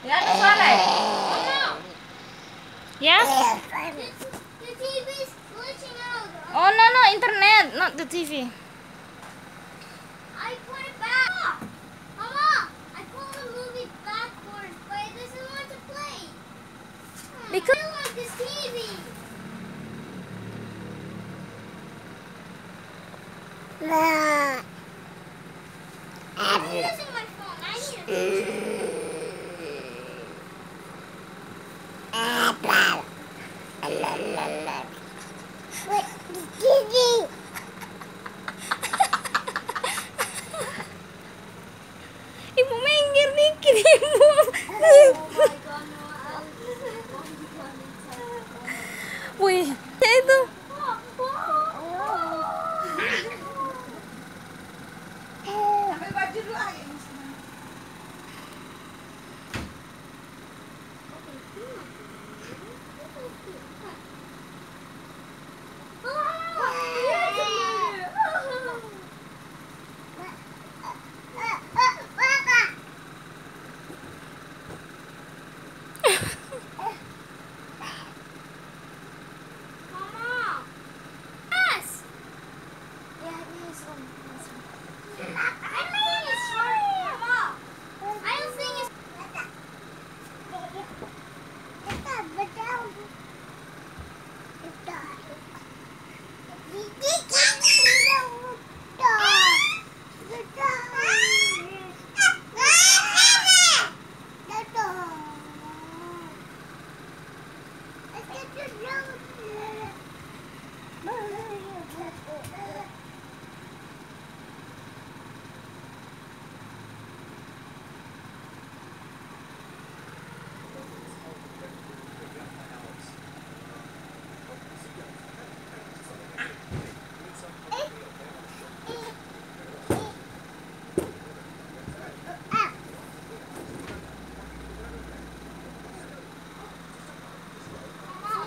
Ya, ada suara ya? Yeah? The TV's glitching out. Oh no, no, internet, not the TV. I put it back. Mama, I pulled the movie backwards, but it doesn't want to play. Because I don't like this TV. I'm using my phone. I need a ibu minggir dikit ibu. Wih, itu. Ambil baju dulu aja. Mama. Yes. I think it's short. Mama. I don't think it's.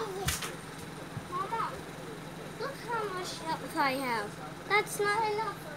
Mama, look how much help I have. That's not enough.